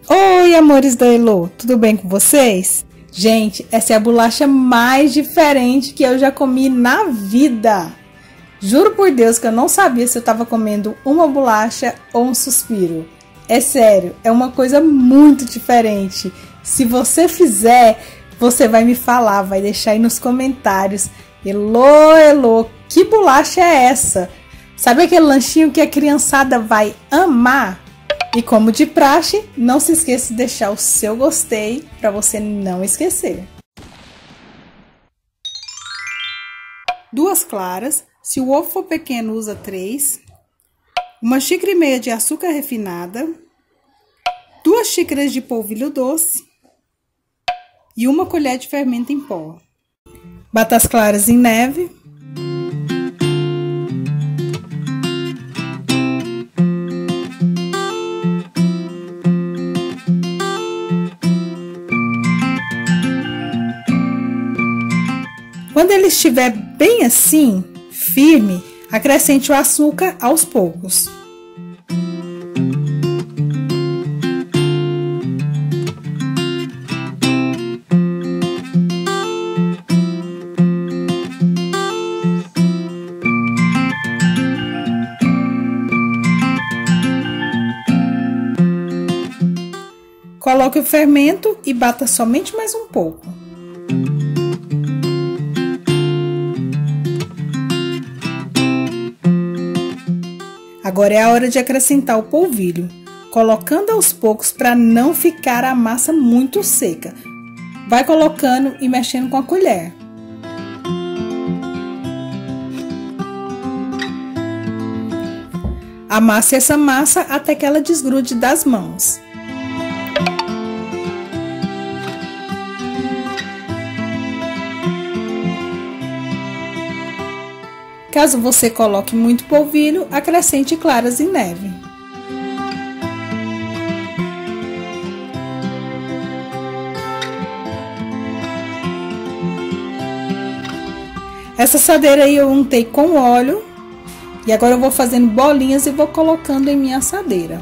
Oi, amores da Elo, tudo bem com vocês? Gente, essa é a bolacha mais diferente que eu já comi na vida. Juro por Deus que eu não sabia se eu estava comendo uma bolacha ou um suspiro. É sério, é uma coisa muito diferente. Se você fizer, você vai me falar, vai deixar aí nos comentários. Elo, que bolacha é essa? Sabe aquele lanchinho que a criançada vai amar? E como de praxe, não se esqueça de deixar o seu gostei para você não esquecer. 2 claras, se o ovo for pequeno usa 3. 1,5 xícara de açúcar refinada. 2 xícaras de polvilho doce. E 1 colher de fermento em pó. Bata as claras em neve. Quando ele estiver bem assim, firme, acrescente o açúcar aos poucos. Coloque o fermento e bata somente mais um pouco. Agora é a hora de acrescentar o polvilho, colocando aos poucos para não ficar a massa muito seca. Vai colocando e mexendo com a colher. Amasse essa massa até que ela desgrude das mãos. Caso você coloque muito polvilho, acrescente claras em neve. Essa assadeira aí eu untei com óleo e agora eu vou fazendo bolinhas e vou colocando em minha assadeira.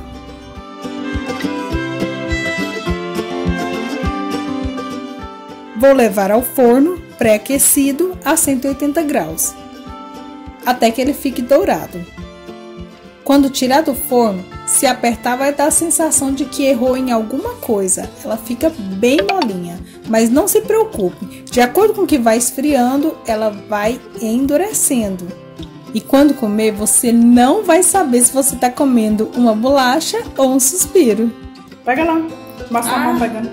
Vou levar ao forno pré-aquecido a 180 graus. Até que ele fique dourado. Quando tirar do forno, se apertar vai dar a sensação de que errou em alguma coisa. Ela fica bem molinha, mas não se preocupe. De acordo com o que vai esfriando, ela vai endurecendo. E quando comer, você não vai saber se você está comendo uma bolacha ou um suspiro. Pega lá, mostra a mão pegando.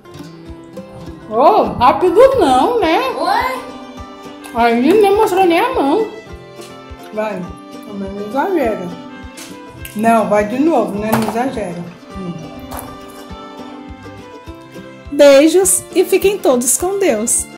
Oh, rápido não, né? Oi? Aí nem mostrou nem a mão. Vai, também não exagera. Não, vai de novo, né? Não exagera. Beijos e fiquem todos com Deus.